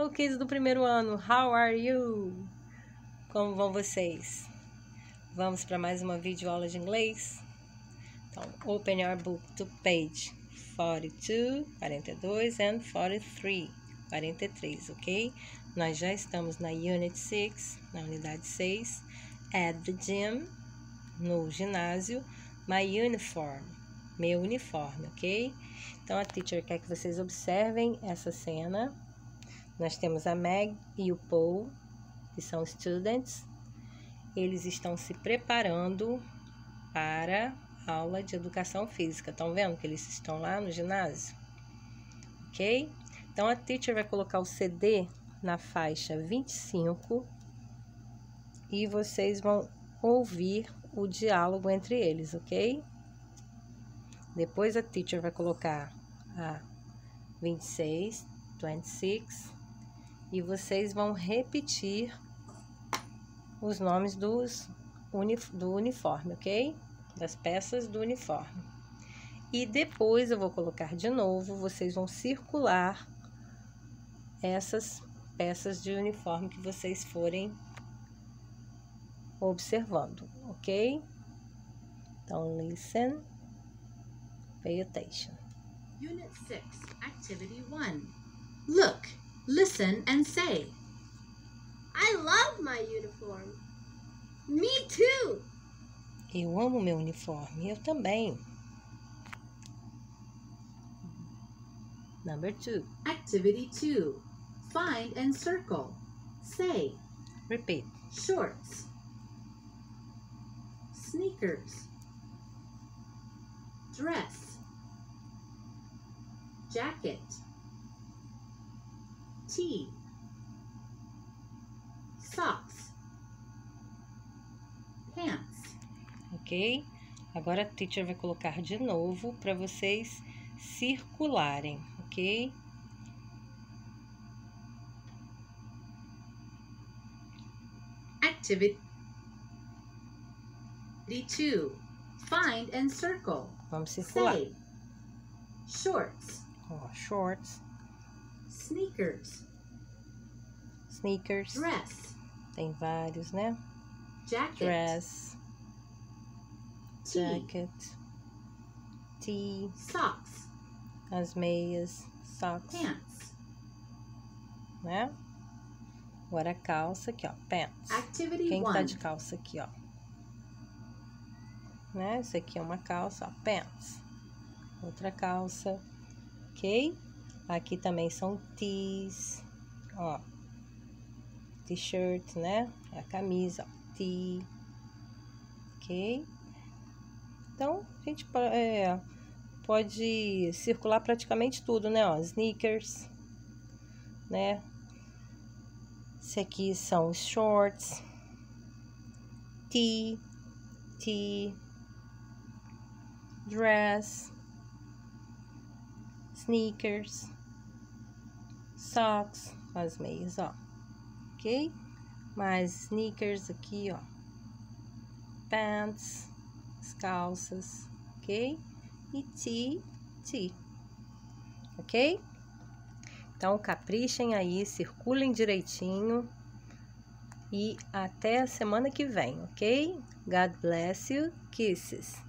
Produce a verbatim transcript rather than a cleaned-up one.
Hello, kids do primeiro ano. How are you? Como vão vocês? Vamos para mais uma videoaula de inglês? Então, open your book to page forty-two, quarenta e dois, and forty-three, quarenta e três, ok? Nós já estamos na Unit seis, na unidade seis, at the gym, no ginásio, my uniform, meu uniforme, ok? Então, a teacher quer que vocês observem essa cena. Nós temos a Meg e o Paul, que são students. Eles estão se preparando para a aula de educação física. Estão vendo que eles estão lá no ginásio? Ok? Então, a teacher vai colocar o C D na faixa vinte e cinco e vocês vão ouvir o diálogo entre eles, ok? Depois, a teacher vai colocar a vinte e seis, vinte e seis, e vocês vão repetir os nomes dos uni do uniforme, ok? Das peças do uniforme. E depois eu vou colocar de novo, vocês vão circular essas peças de uniforme que vocês forem observando, ok? Então, listen, pay attention. Unit six, Activity one. Look, listen and say. I love my uniform. Me too. Eu amo meu uniforme, eu também. Number two. Activity two. Find and circle. Say. Repeat. Shorts. Sneakers. Dress. Jacket. Tee. Socks. Pants. Ok? Agora a teacher vai colocar de novo para vocês circularem, ok? Activity two. Find and circle. Vamos circular. Say. Shorts. Ó, shorts, Sneakers. sneakers, Dress. tem vários, né? Jacket. Dress, Tee. jacket, tee, Socks. as meias, socks, Pants. né? Agora a calça aqui, ó, pants. Activity Quem tá one. de calça aqui, ó? Né? Isso aqui é uma calça, ó, pants. Outra calça, ok? Aqui também são tees, ó. T-shirt, né? É a camisa, ó, tee, ok? Então, a gente é, pode circular praticamente tudo, né? Ó, sneakers, né? Esse aqui são os shorts, tee, tee, dress, sneakers, socks, as meias, ó, ok? Mais sneakers aqui, ó, pants, as calças, ok? E tee, tee, ok? Então, caprichem aí, circulem direitinho e até a semana que vem, ok? God bless you, kisses!